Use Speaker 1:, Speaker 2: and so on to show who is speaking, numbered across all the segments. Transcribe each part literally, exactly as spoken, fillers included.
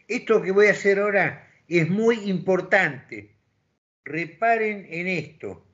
Speaker 1: Esto que voy a hacer ahora es muy importante. Reparen en esto.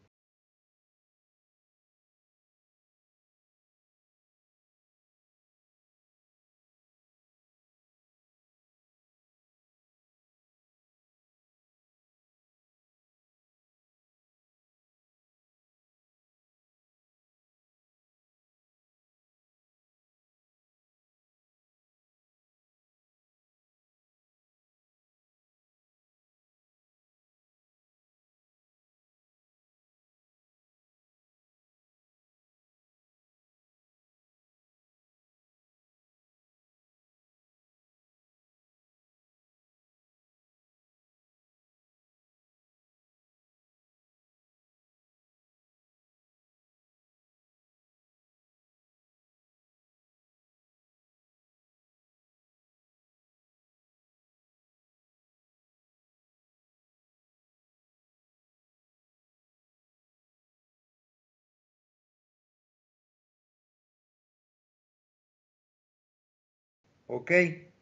Speaker 1: ¿Ok?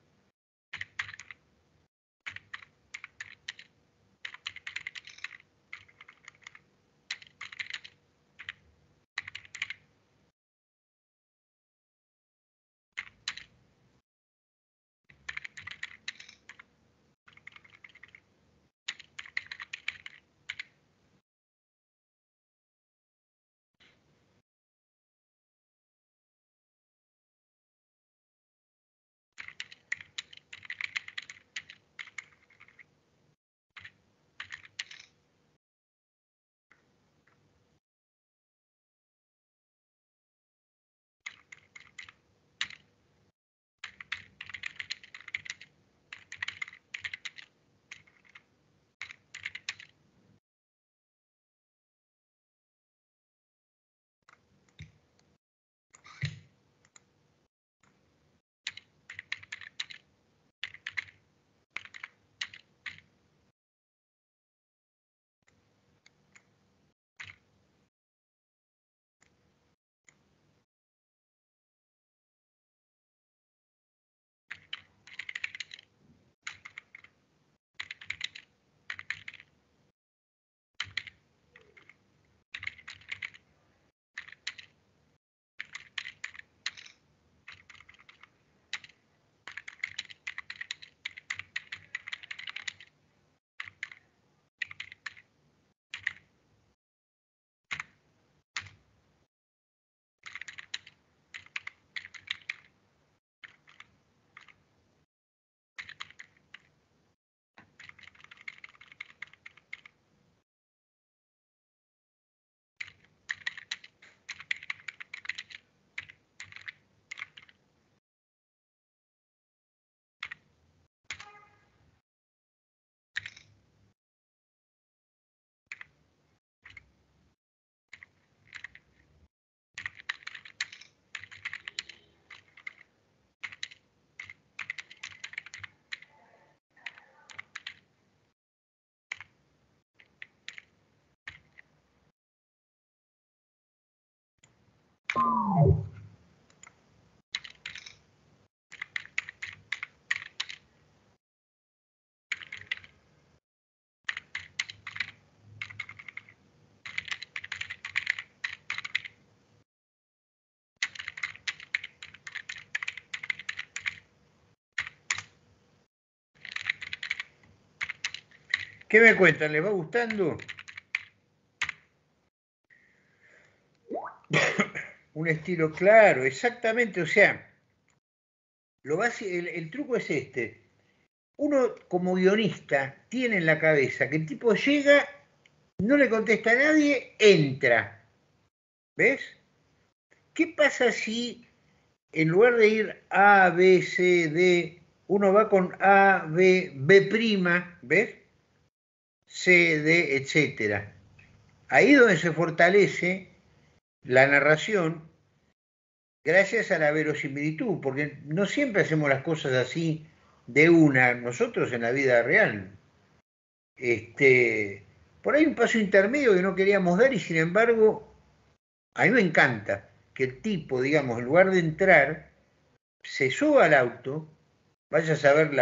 Speaker 1: ¿Qué me cuentan? ¿Les va gustando? Un estilo claro, exactamente. O sea, lo básico, el, el truco es este. Uno como guionista tiene en la cabeza que el tipo llega, no le contesta a nadie, entra. ¿Ves? ¿Qué pasa si en lugar de ir A, B, C, D, uno va con A, B, B', ¿ves? C, D, etcétera? Ahí es donde se fortalece la narración gracias a la verosimilitud, porque no siempre hacemos las cosas así de una, nosotros en la vida real. Este, por ahí un paso intermedio que no queríamos dar y sin embargo, a mí me encanta que el tipo, digamos, en lugar de entrar, se suba al auto, vaya a saber la,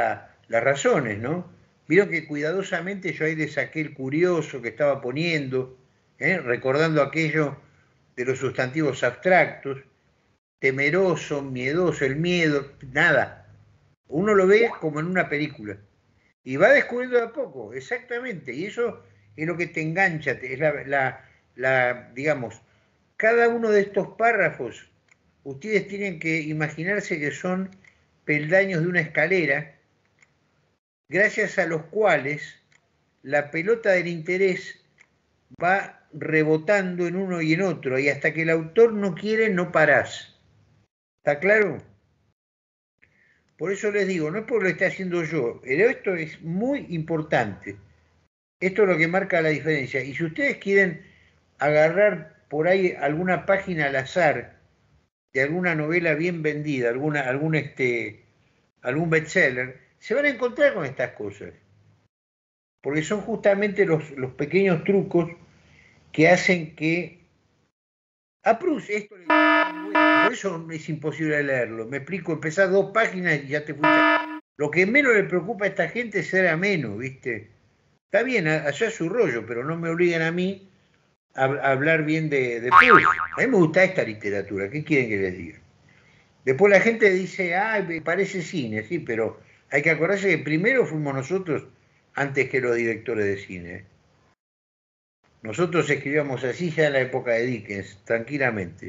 Speaker 1: las razones, ¿no? Vieron que cuidadosamente yo ahí le saqué el curioso que estaba poniendo, ¿eh? Recordando aquello de los sustantivos abstractos, temeroso, miedoso, el miedo, nada. Uno lo ve como en una película. Y va descubriendo de a poco, exactamente. Y eso es lo que te engancha, es la, la, la, digamos, cada uno de estos párrafos, ustedes tienen que imaginarse que son peldaños de una escalera, gracias a los cuales la pelota del interés va rebotando en uno y en otro, y hasta que el autor no quiere, no parás. ¿Está claro? Por eso les digo, no es porque lo esté haciendo yo, pero esto es muy importante. Esto es lo que marca la diferencia. Y si ustedes quieren agarrar por ahí alguna página al azar de alguna novela bien vendida, alguna, algún, este, algún bestseller, se van a encontrar con estas cosas. Porque son justamente los, los pequeños trucos que hacen que a Proust esto le gusta muy bueno. Por eso es imposible leerlo. Me explico, empezás dos páginas y ya te fuiste. Lo que menos le preocupa a esta gente es ser ameno, ¿viste? Está bien, allá es su rollo, pero no me obligan a mí a, a hablar bien de, de Proust. A mí me gusta esta literatura, ¿qué quieren que les diga? Después la gente dice, ah, me parece cine, sí, pero hay que acordarse que primero fuimos nosotros antes que los directores de cine. Nosotros escribíamos así ya en la época de Dickens, tranquilamente.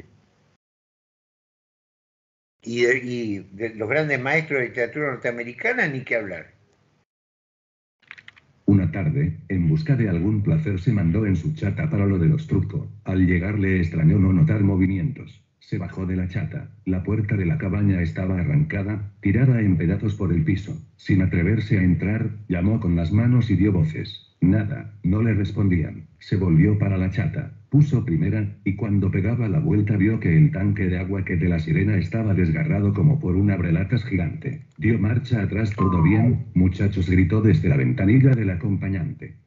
Speaker 1: Y, de, y de los grandes maestros de literatura norteamericana, ni que hablar.
Speaker 2: Una tarde, en busca de algún placer, se mandó en su chata para lo de los trucos. Al llegar le extrañó no notar movimientos. Se bajó de la chata. La puerta de la cabaña estaba arrancada, tirada en pedazos por el piso. Sin atreverse a entrar, llamó con las manos y dio voces. Nada, no le respondían. Se volvió para la chata, puso primera, y cuando pegaba la vuelta vio que el tanque de agua que de la sirena estaba desgarrado como por un abrelatas gigante. Dio marcha atrás. ¿Todo bien, muchachos?, gritó desde la ventanilla del acompañante.